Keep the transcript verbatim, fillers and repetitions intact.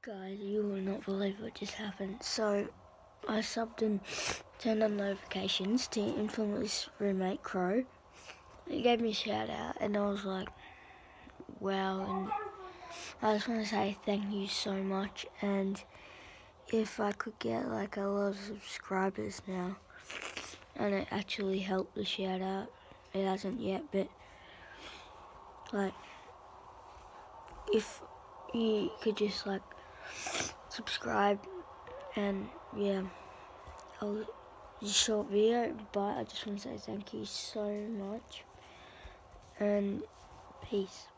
Guys, you will not believe what just happened. So, I subbed and turned on notifications to infamous roommate Crowe. He gave me a shout out and I was like, wow, and I just want to say thank you so much, and if I could get like a lot of subscribers now, and it actually helped the shout out, it hasn't yet, but like, if you could just like subscribe, and yeah, I'll just short video, but I just want to say thank you so much, and peace.